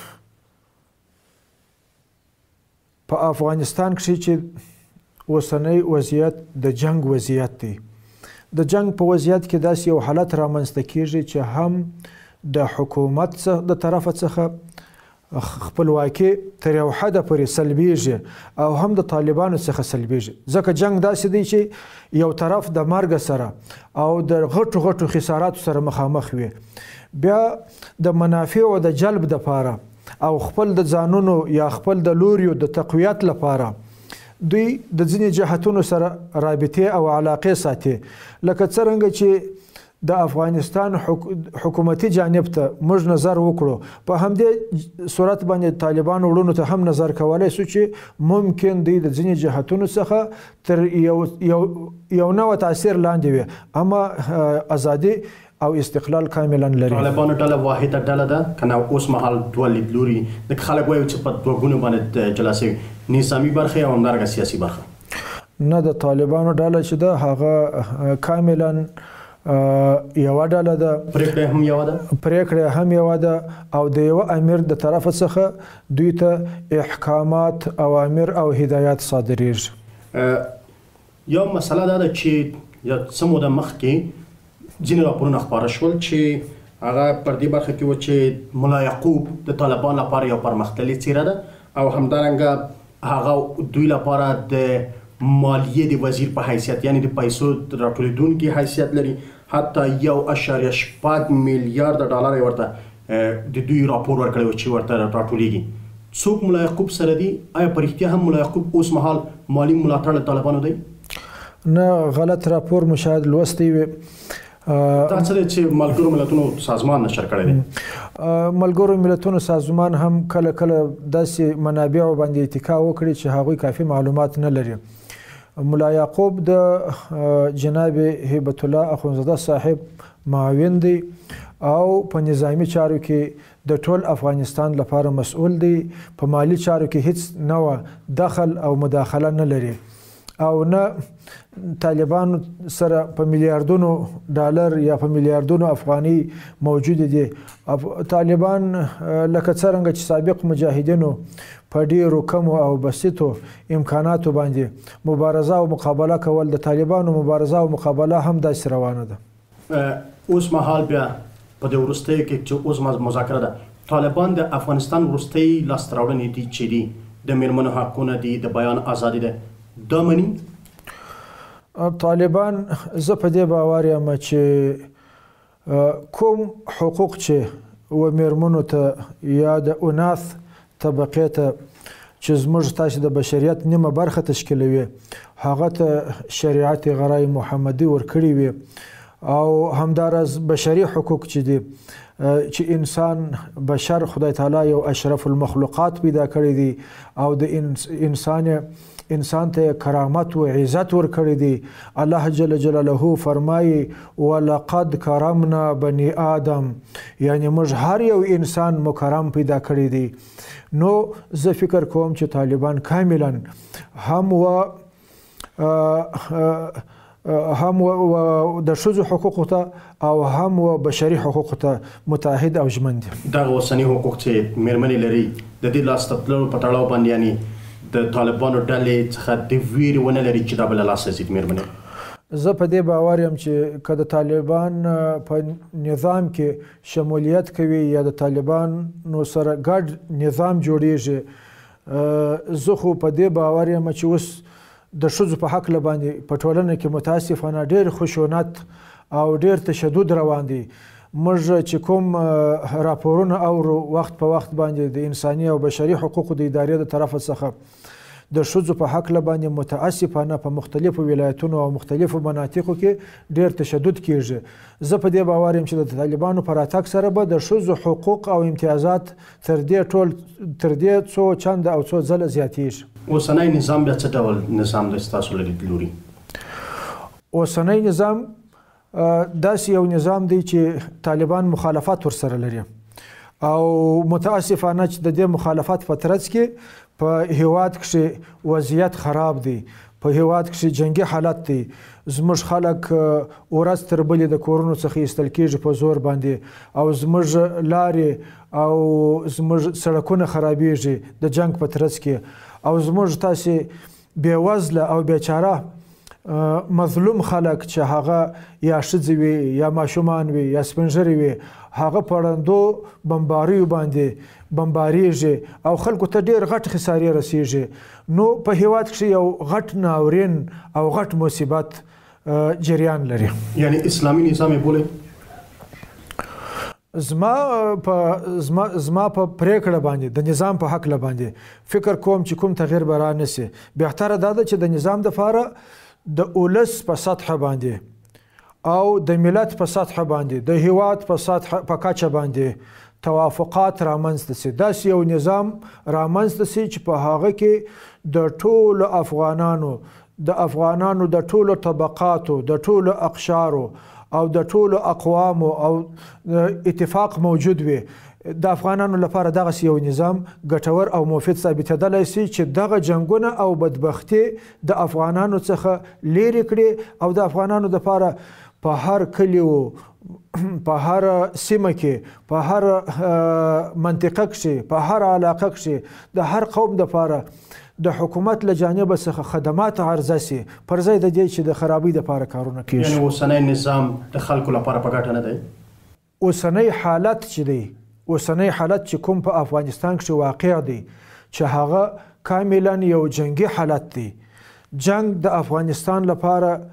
په افغانستان کښې چې اوسنی وضعیت د جنگ وضعیت دی. د جنگ په وضعیت کې داسې یو حالت رامنځته کېږي چې هم د حکومت د طرفه څخه خپلواکي تر یو حده پورې سلبیږي او هم د طالبانو څخه سلبیږي، ځکه جنگ داسې دی چې یو طرف د مرګ سره او د غټو غټو خساراتو سره مخامخ وي، بیا د منافعو د جلب دپاره او خپل د ځانونو یا خپل د لوریو د تقویت لپاره دوی د ځینې جهتونو سره رابطې او علاقې ساتي. لکه څرنګه چې د افغانستان حکومتي جانب ته موږ نظر وکړو، په همدې صورت باندې طالبان وړونو ته هم نظر کولی سو چې ممکن دوی د ځینې جهتونو څخه تر یو یو نوع تاثیر لاندې وي، اما ازادي او استقلال کاملا لري. طالبانو ډله واحده ډله ده که نه اوس مهال دوه لیدلوري لکه خلک وایي چې په دوه ګونو باندې جلا شوي، نظامي برخې او همدارنګه سیاسي برخه؟ نه، د طالبانو ډله چې ده هغه کاملا یوه ډله ده، پرېکړه هم یوه ده، پرېکړه هم یوه ده او د یوه امیر د طرفه څخه دوی ته احکامات اوامر او هدایات صادریږي. یو مسله دا ده چې یا څه موده مخکې ځینې راپورونه خپاره شول چې هغه پر دې برخه کې و چې ملا یعقوب د طالبان لپاره یو پرمختللې څیره ده او همدارنګه هغه دوی لپاره د مالیې د وزیر په حیثیت یعنی د پیسو راټولېدونکي حیثیت لري، حتی یو اشاریه شپږ میلیارده ډالر یې ورته د دوی راپور ورکړی و چې ورته راټولېږي. څوک ملا یعقوب سره دي؟ آیا په رښتیا هم ملا یعقوب اوس مهال مالي ملاتړ د طالبانو دی؟ نه، غلط راپور مو شاید لوستی وي. دا څه دی چې ملګرو ملتونو سازمان نشر کړی دی؟ ملګرو ملتونو سازمان هم کله کله داسې منابعو باندې اتکا وکړي چې هغوی کافي معلومات نه لري. ملا یعقوب د جناب هیبت الله اخونزاده صاحب معاون دی او په نظامی چارو کې د ټول افغانستان لپاره مسؤل دی، په مالی چارو کې هیڅ نوع دخل او مداخله نه لري او نه طالبان سره په میلیاردونو ډالر یا په میلیاردونو افغاني موجود دي. طالبان لکه څرنګه چې سابق مجاهدینو په ډیرو کمو او بسیطو امکاناتو باندې مبارزه او مقابله کول، د طالبانو مبارزه او مقابله هم داسې روانه ده. اوس مهال بیا په دې وروستیو کې چې اوس مذاکره ده، طالبان د افغانستان وروستۍ لاسته راوړنې دي چې دي د میرمنو حقونه دي، د بیان ازادي ده، دا مني؟ طالبان زه په دې باور یم چې کوم حقوق چې و میرمنو ته یا د اناث طبقې ته چې زموږ تاسې د بشریت نیمه برخه تشکیلوي هغه ته شریعت غرای محمدي ورکړي وي او همداراز بشري حقوق چې دي چې انسان بشر خدای تعالی یو اشرف المخلوقات پیدا کړی دي او د انسان انسان ته کرامت و عزت ورکړی دی. الله جل جلاله فرمایي ولقد کرمنا بني آدم، یعنی موږ هر یو انسان مکرم پیدا کړی دی. نو زه فکر کوم چې طالبان کاملا هم و هم د ښځو حقوقو ته او هم و بشري حقوقو ته متعهد او ژمن دي. دغه اوسني حقوق چې میرمنې لري د دې لاسته تللو په تړاو باندې یعنی د طالبانو ډلې څخه د ویرې ونه لري چې دا به له لاسه ځي میرمنې؟ زه په دې باور یم چې که د طالبان په نظام کې شمولیت کوي یا د طالبانو سره ګډ نظام جوړیږي، زه خو په دې باور یم چې اوس د ښځو په حق باندې په ټولنه کې متاسفانه ډېر خشونت او ډېر تشدد روان دی. موږ چې کوم راپورونه اورو وخت په وخت باندې د انساني او بشري حقوقو د ادارې د طرفه څخه د ښځو په حق باندې متاسفانه په مختلفو ولایتونو او مختلفو مناطقو کې ډېر تشدد کیږي. زه په دې باور یم چې د طالبانو په راتګ سره به د ښځو حقوق او امتیازات تر دې ټول تر دې څو چنده او څو ځله زیاتیږي. اوسنی نظام بیا څه ډول نظام دی ستاسو له لیدلوري؟ اوسنی نظام داسې یو نظام دی چې طالبان مخالفت ورسره لري او متاسفانه چې د دې مخالفت په ترڅ کې په هیواد کښې وضعیت خراب دی، په هیواد کښې جنګي حالت دی. زموږ خلک ورځ تر بلې د کورونو څخه ایستل کېږي په زور باندې او زموږ لارې او زموږ سړکونه خرابېږي د جنګ په ترڅ کې او زموږ تاسې بېوزله او بیچاره مظلوم خلک چې هغه یا ښځې وي یا ماشومان وي یا سپین ږیري وي هغه په ړندو بمباریو باندې بمباریږي او خلکو ته ډېر غټ خسارې رسیږي. نو په هیواد کښې یو غټ ناورین او غټ مصیبت جریان لري. یعنی اسلامي نظام یې بولئ؟ زما په زما زما په پریکړه باندې د نظام په حق باندې فکر کوم چې کوم تغییر به را نشي. بهتره دا ده چې د نظام دپاره د اولس په سطح باندې او د ملت په سطح باندې د هیواد په سطح په کچه باندې توافقات رامنځته سي. داسې یو نظام رامنځته سي چې په هغه کې د ټولو افغانانو د افغانانو د ټولو طبقاتو د ټولو اقشارو او د ټولو اقوامو او اتفاق موجود وي. د افغانانو لپاره دغسې یو نظام ګټور او مفید ثابتېدلی سي چې دغه جنګونه او بدبختي د افغانانو څخه لیرې کړي او د افغانانو دپاره په هر کلي و په هر سیمه کې په هر منطقه کښې په هر علاقه کښې د هر قوم دپاره د حکومت له جانبه څخه خدمات عرضه سي پر ځای د دې چې د خرابۍ دپاره کارونه کېږي. یعنې اوسنی نظام د خلکو لپاره په ګټه نه دی؟ اوسنی حالت چې دی اوسنی حالت چې کوم په افغانستان کښې واقع دی چې هغه کاملا یو جنګي حالت دی. جنګ د افغانستان لپاره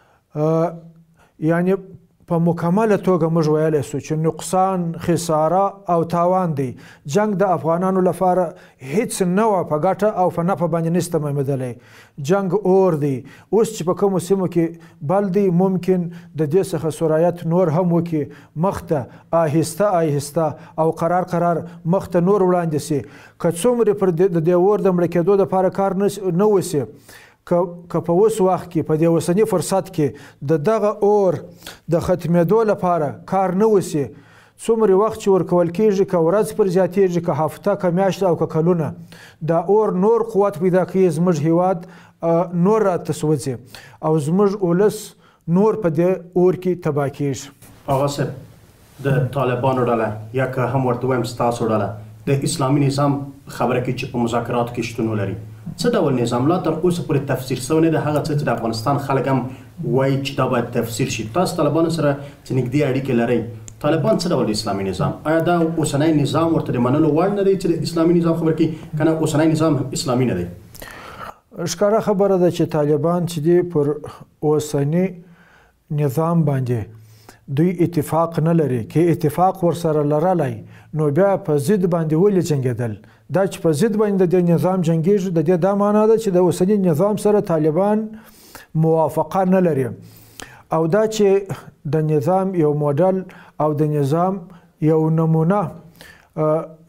یعنی په مکمله توګه موږ ویلی سو چې نقصان خساره او تاوان دی. جنګ د افغانانو لپاره هیڅ نه وه په ګټه او په نفع باندې نشي تمامېدلی. جنګ اور دی. اوس چې په کومو سیمو کې بل دی ممکن د دې څخه سرایت نور هم وکړي مخته آهسته آهسته او قرار قرار مخته نور وړاندې سي. که څومره پر د دې اور د مړه کېدو دپاره کار نه وسي که په اوس وخت کې په دې اوسني فرصت کې د دغه اور د ختمېدو لپاره کار نه وسي څومره وخت چې ورکول کېږي که ورځ پر زیاتېږي که هفته که میاشته او که کلونه دا اور نور قوت پیدا کوي. زموږ هیواد نور راته سوځي او زموږ ولس نور په دې اور کې تباه کېږي. آغا صاحب د طالبانو ډله یا که هم ورته وایم ستاسو ډله د اسلامي نظام خبره کوي چې په مذاکراتو کې شتون ولري. څه ډول نظام لا تر اوسه پورې تفسیر شوی نه دی؟ هغه څه چې د افغانستان خلک هم وایي چې دا باید تفسیر شي. تاسو طالبانو سره چې نږدې اړیکې لرئ، طالبان څه ډول اسلامي نظام؟ آیا دا اوسنی نظام ورته د منلو وړ نه دی چې د اسلامي نظام خبره کوي که نه اوسنی نظام اسلامي نه دی؟ ښکاره خبره ده چې طالبان چې دی پر اوسني نظام باندې دوی اتفاق نه لري. که اتفاق ورسره لرلی نو بیا په ضد باندې ولې جنګېدل؟ دا چې په ضد باندې د نظام جنګېږي د دې دا معنا ده چې د اوسني نظام سره طالبان موافقه نه لري او دا چې د نظام یو موډل او د نظام یو نمونه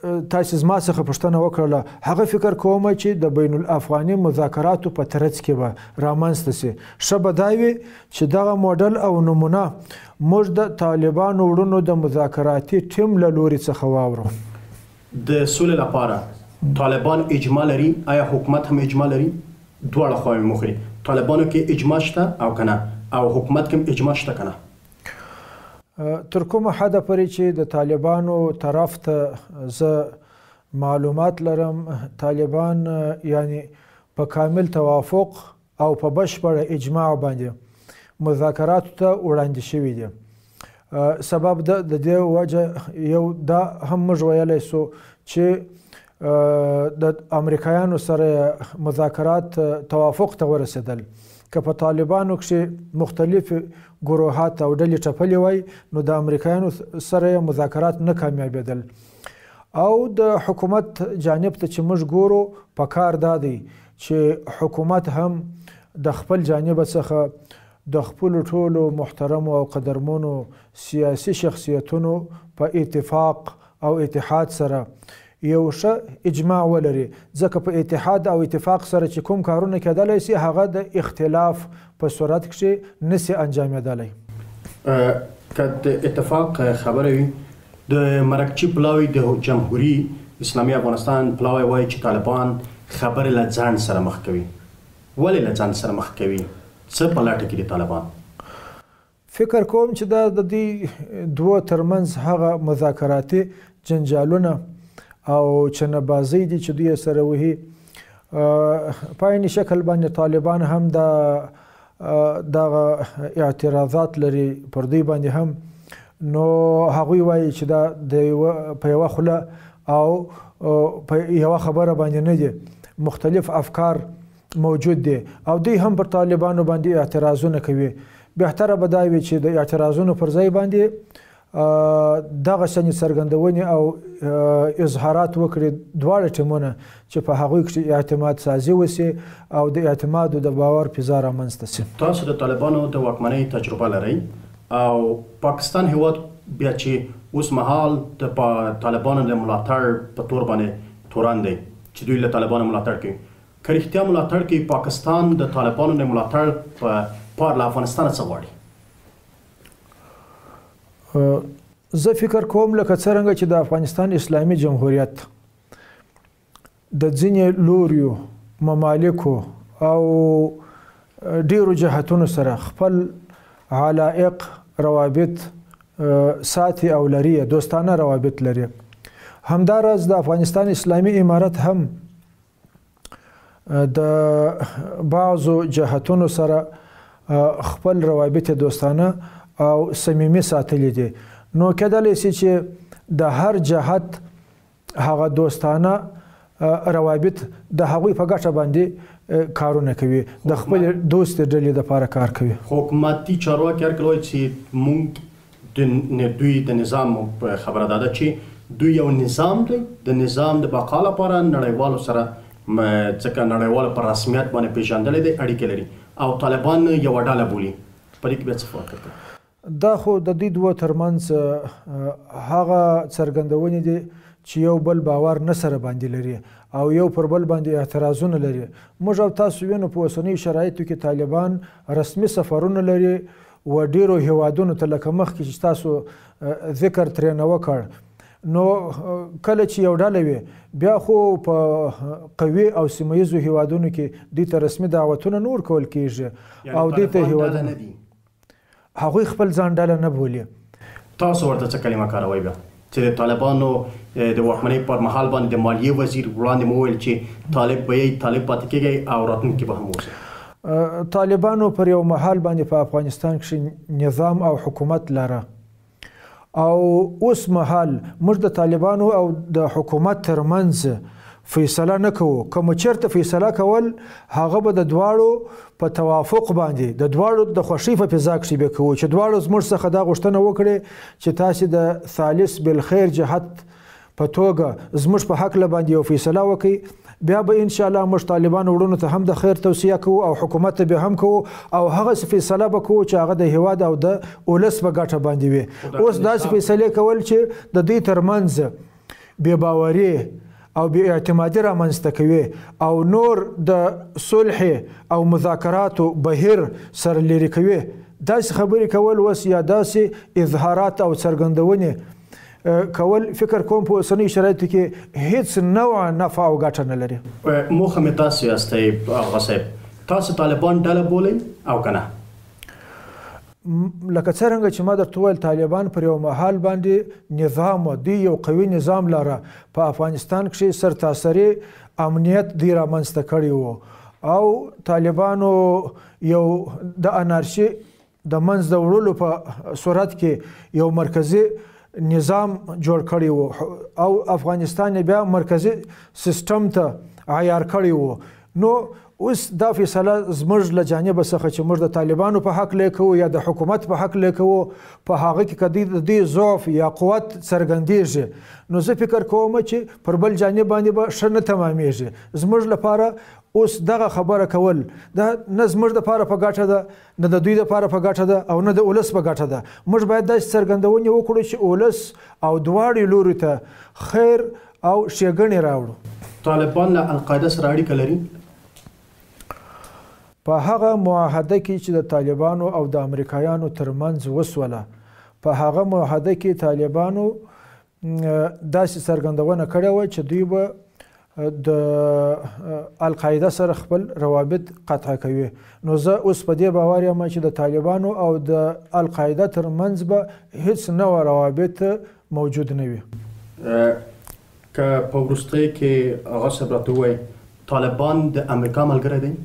تاسې زما څخه پوښتنه وکړله هغه فکر کوم چې د بین الافغاني مذاکراتو په ترڅ کې به رامنځته سي ښه به دا وي چې دغه موډل او نمونه موږ د طالبانو وړونو د مذاکراتي ټیم له لوري څخه واورو. د سولې لپاره طالبان اجماع لري؟ آیا حکومت هم اجماع لري؟ دواړه خواوې مخري طالبانو کې اجماع شته او کنه او حکومت کې اجماع شته کنه؟ تر کومه حده پورې چې د طالبانو طرف ته زه معلومات لرم طالبان یعنی په کامل توافق او په بشپړه اجماع باندې مذاکراتو ته وړاندې شوي دي. سبب د دې وجه یو دا هم موږ ویلی سو چې د امریکایانو سره مذاکرات توافق ته ورسېدل که په طالبانو کې مختلف ګروهات او ډلې ټپلې وای نو د امریکایانو سره مذاکرات نه کامیابېدل او د حکومت جانب ته چې موږ ګورو په کار دا دی چې حکومت هم د خپل جانب څخه د خپلو ټولو محترمو او قدرمنو سیاسي شخصیتونو په اتفاق او اتحاد سره یو ښه اجماع ولري ځکه په اتحاد او اتفاق سره چې کوم کارونه کېدلی سي هغه د اختلاف په صورت کې نسي انجامېدلی. که د اتفاق خبره وي د مرکچي پلاوي د جمهوري اسلامي افغانستان پلاوی وایي چې طالبان خبرې له ځان سره مخ کوي. ولې له ځان سره مخ کوي؟ څه په لټه کې دي طالبان؟ فکر کوم چې دا د دې دوو ترمنځ هغه مذاکراتي جنجالونه او چنهبازۍ دي چې دوی سره وهي په عیني شکل باندې طالبان هم دا دغه اعتراضات لري پر دوی باندې هم نو هغوی وایي چې دا د په یوه خوله او په یوه خبره باندې نه دي مختلف افکار موجود دي او دوی هم پر طالبانو باندې اعتراضونه کوي. بهتره به دا وي چې د اعتراضونو پر ځای باندې دغه شانې څرګندونې او اظهارات وکړي دواړه ټیمونه چې په هغوی کې اعتماد سازي وسي او د اعتماد او د باور فضا رامنځته سي. تاسو د طالبانو د واکمنۍ تجربه لرئ او پاکستان هیواد بیا چې اوس مهال د طالبانو د ملاتړ په تور باندې تورن دی چې دوی له طالبانو ملاتړ کوي که رښتیا ملاتړ کوي پاکستان د طالبانو د ملاتړ په پار له افغانستان څه غواړي؟ زه فکر کوم لکه څرنګه چې د افغانستان اسلامي جمهوریت د ځینې لوریو ممالکو او ډیرو جهتونو سره خپل علائق روابط ساتي او لري دوستانه روابط لري همداراز د افغانستان اسلامي امارت هم د بعضو جهتونو سره خپل روابط دوستانه او صمیمي ساتلي دي نو کېدلی سي چې د هر جهت هغه دوستانه روابط د هغوی په ګټه باندې کارونه کوي د خپل دوست ډلې دپاره کار کوي. حکومتي چارواکي هر کله وایي چې موږ د دوی د نظام خبره دا ده چې دوی یو نظام دی د نظام د بقا لپاره نړیوالو سره ځکه نړیوالو په رسمیت باندې پېژندلی دی اړیکې لري او طالبان یوه ډله بولي په دې کې بیا څه فرق کوي؟ دا خو د دې دوه ترمنځ هغه څرګندونې دي چې یو بل باور نه سره باندې لري او یو پر بل باندې اعتراضونه لري. موږ او تاسو وینو په اوسنیو شرایطو کې طالبان رسمي سفرونه لري و ډیرو هیوادونو ته لکه مخکې چې تاسو ذکر ترې نه وکړ نو کله چې یو ډله وي بیا خو په قوي او سیمه ییزو هیوادونو کې دوی ته رسمي دعوتونه نه ورکول کیږي او دوی ته هیوادونه هغوی خپل ځان ډله نه بولي. تاسو ورته څه کلمه کاروئ بیا چې د طالبانو د واکمنۍ پر مهال باندې د مالیې وزیر وړاندې مو وویل چې طالب به یې طالب پاتې کېږئ او راتلونکي به هم اوسئ؟ طالبانو پر یو مهال باندې په افغانستان کې نظام او حکومت لره او اوس مهال موږ د طالبانو او د حکومت ترمنځ فیصله نه کوو. که مو چېرته فیصله کول هغه به د دواړو په توافق باندې د دواړو د خوښۍ په فضا کښې به کوو چې دواړو زموږ څخه دا غوښتنه وکړي چې تاسې د ثالث بالخیر جهت په توګه زموږ په هکله باندې یو فیصله وکړئ بیا به انشاءالله موږ طالبانو وروڼو ته هم د خیر توصیه کوو او حکومت ته به هم کوو او هغسې فیصله به کوو چې هغه د هیواد او د ولس په ګټه باندې وي. اوس داسې فیصلې کول چې د دوی ترمنځ بې باوري او بې اعتمادي رامنځته کوي او نور د صلح او مذاکراتو بهیر سره لرې کوي. داسې خبرې کول اوس یا داسې اظهارات او څرګندونې کول فکر کوم په اوسنیو شرایطو کې هیڅ نوع نفع او ګټه نه لري. موخه مې تاسو یاستئ آغا صاحب، تاسو طالبان ډله بولئ او که نه؟ لکه څرنګه چې ما درته وویل طالبان پر یو مهال باندې نظام و، دوی یو قوي نظام لره په افغانستان کښې سرتاسري امنیت دوی رامنځته کړی و او طالبانو یو د انارشي د منځ د وړلو په صورت کې یو مرکزي نظام جوړ کړی و او افغانستان بیا مرکزي سیستم ته عیار کړی و. نو اوس دا فیصله زموږ له جانبه څخه چې موږ د طالبانو په حق لیکو یا د حکومت په حق لیکو، په هغه کې که د دې ضعف یا قوت څرګندېږي نو زه فکر کوم چې پر بل جانب باندې به ښه نه تمامېږي. زموږ لپاره اوس دغه خبره کول دا نه زموږ دپاره په ګټه ده، نه د دوی دپاره په ګټه ده او نه د ولس په ګټه ده. موږ باید داسې څرګندونې وکړو چې ولس او دواړې لوري ته خیر او ښېګڼې راوړو. طالبان له القاعده سره اړیکه لري؟ په هغه معاهده کې چې د طالبانو او د امریکایانو ترمنځ وسوله، په هغه معاهده کې طالبانو داسې څرګندونه کړې وه چې دوی به د القاعده سره خپل روابط قطع کوي. نو زه اوس په دې باور یم چې د طالبانو او د القاعده ترمنځ به هیڅ نوع روابط موجود نه وي. که په وروستیو کې هغه صاحب راته ووایي طالبان د امریکا ملګری دی؟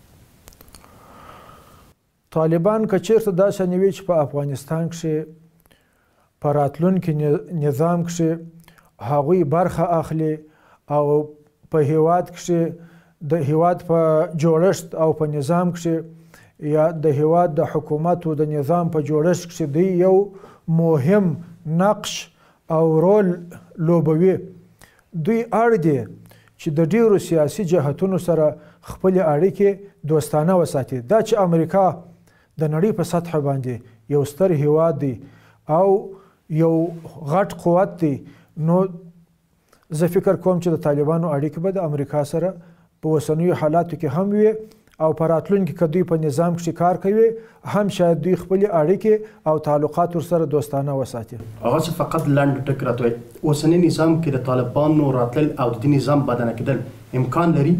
طالبان که چیرته داسې نه وي چې په افغانستان کښې په راتلونکي نظام کښې هغوی برخه اخلي او په هیواد کښې د هیواد په جوړښت او په نظام کښې یا د هیواد د حکومت او د نظام په جوړښت کښې دوی یو مهم نقش او رول لوبوي، دوی اړ دي چې د ډیرو سیاسي جهتونو سره خپلې اړیکې دوستانه وساتي. دا چې امریکا د نړۍ په سطح باندې یو ستر هیواد دی او یو غټ قوت دی، نو زه فکر کوم چې د طالبانو اړیکې به د امریکا سره په اوسنیو حالاتو کې هم وي او په راتلونکي کې دوی په نظام کښې کار کوي هم شاید دوی خپلې اړیکې او تعلقات ورسره دوستانه وساتي. هغه څه فقط لنډ ټک راته وایي، اوسني نظام کې د طالبانو راتلل او د دې نظام بدنه کېدل امکان لري؟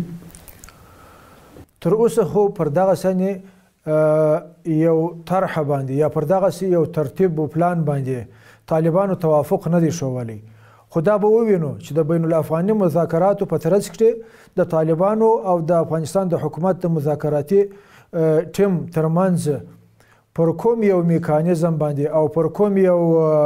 تر اوسه خو پر دغه سنې یو طرحه باندې یا پر دغسې یو ترتیب و پلان باندې طالبانو توافق نه دی ښوولی، خو دا به ووینو چې د بین الافغاني مذاکراتو په ترڅ کې د طالبانو او د افغانستان د حکومت د مذاکراتي ټیم ترمنځ پر کوم یو میکانیزم باندې او پر کوم یو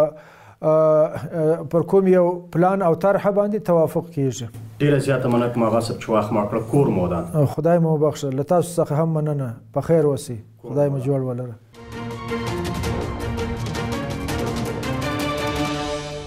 پر کوم یو پلان او طرحه باندې توافق کیږي. ډیره زیاته مننه کوم آغا صاحب چې وخت مو کړ، کور مو ودان. خدای مو وبخښه، له تاسو څخه هم مننه. په خیر اوسئ، خدای مو جوړ ولره.